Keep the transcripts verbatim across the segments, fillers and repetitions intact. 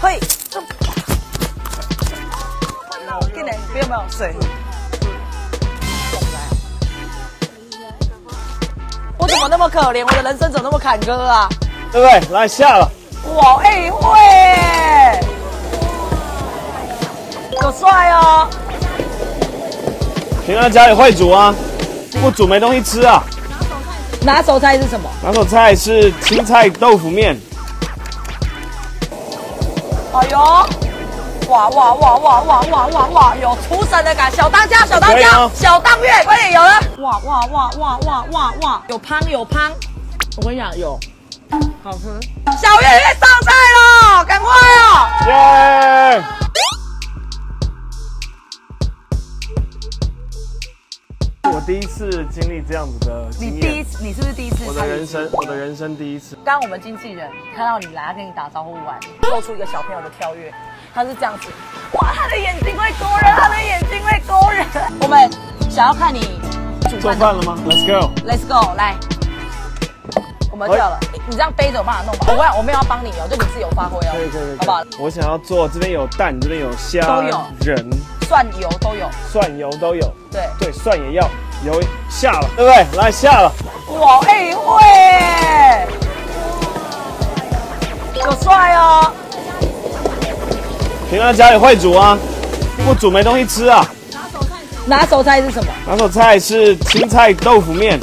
嘿，进来，不要没有水。我怎么那么可怜？我的人生怎么那么坎坷啊？ 对不对？来下了。 哇，哎、欸、会，有帅哦。 平常家里会煮啊，不煮没东西吃啊。 拿手菜是什么？ 拿手菜是青菜豆腐面。 哎呦，哇哇哇哇哇哇哇哇，有厨神的感，小当家，小当家，哦、小当月，快点有了！哇哇哇哇哇哇哇，有汤有汤，我跟你讲有，好吃。小月月上菜了，赶快哦！ 耶！我第一次经历这样子的经验。 你第一次，你是不是第一次？ 我的人生，我的人生第一次。 刚刚我们经纪人看到你来，他跟你打招呼完，露出一个小朋友的跳跃，他是这样子，哇，他的眼睛会勾人，他的眼睛会勾人。我们想要看你煮做饭了吗 ？Let's go，Let's go， 来，我们跳了。你这样背着有办法弄吧？我我没有要帮你哦，就你自由发挥哦。 可以可以可以， 好不好？ 我想要做，这边有蛋，这边有虾， 都有人。 蒜油都有， 蒜油都有，对对， 蒜也要，油下了，对不对？来下了， 哇，哎、欸、会，有帅哦。 平常家里会煮啊，不煮没东西吃啊。 拿手菜是什么？ 拿手菜是青菜豆腐面。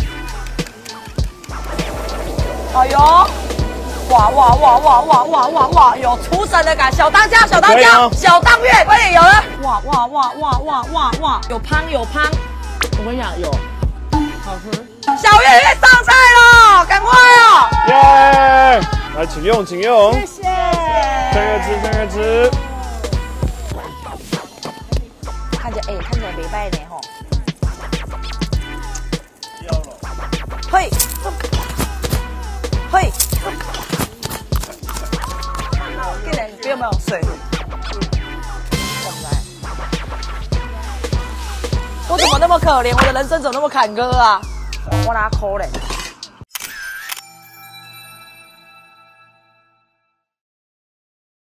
哎呦！哇哇哇哇哇哇哇哇！有厨神的感，小当家，小当家，哦、小当月，快点有了！哇哇哇哇哇哇哇！有汤有汤，我跟你讲有，好吃。小月月上菜了，赶快哦！ 耶！来，请用，请用。 谢谢。 趁热吃，趁热吃。 看起来，哎、欸，看起来没败呢吼。嘿，嘿。进来，不要没有水。我怎么那么可怜？我的人生怎么那么坎坷啊？我拿抠嘞。